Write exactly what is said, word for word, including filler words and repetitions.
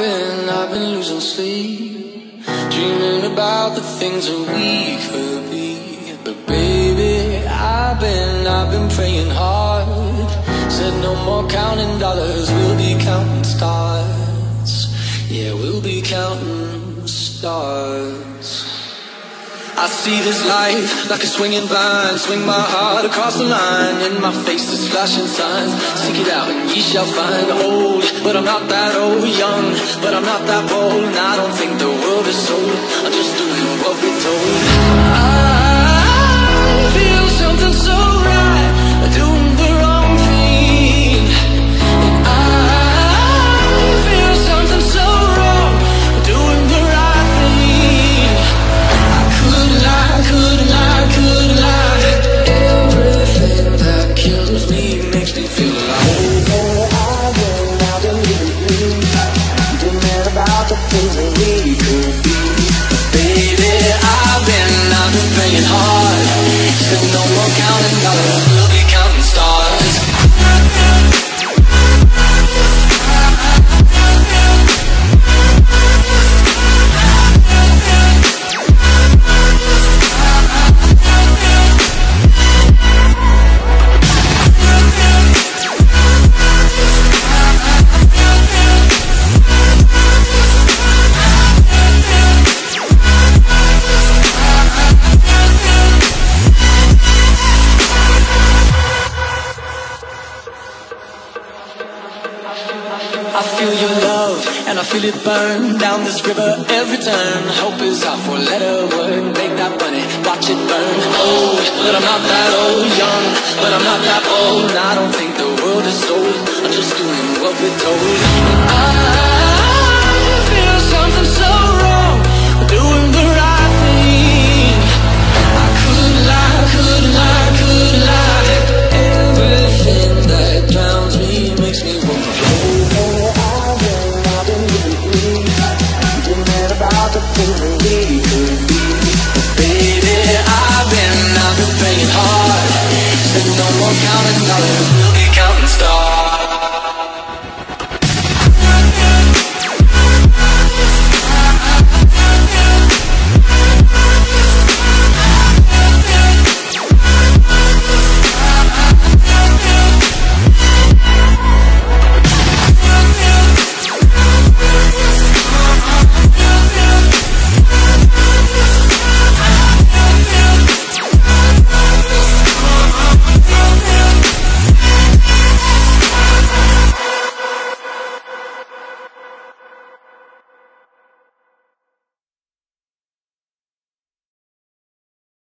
been, I've been losing sleep, dreaming about the things that we could be. But baby, I've been, I've been praying hard. Said no more counting dollars, we'll be counting stars. Yeah, we'll be counting stars. I see this life like a swinging vine, swing my heart across the line, and my face is flashing signs. Seek it out and ye shall find. Old, but I'm not that old. Young, but I'm not that bold. And I don't think the world is sold. I'm just doing what we're told. I feel something so right, doing the wrong thing. And I feel something so wrong, doing the right thing. I couldn't lie, couldn't lie, couldn't lie. Everything that kills me makes me feel alive. I've been, I've been living, dreaming about the things that we could be. Baby, I've been, I've been praying hard. Said no more counting dollars, we'll be counting stars. I feel your love, and I feel it burn down this river every turn. Hope is our four-letter word. Make that money, watch it burn. Old, but I'm not that old. Young, but I'm not that old. And I don't think the world is sold. I'm just doing what we're told.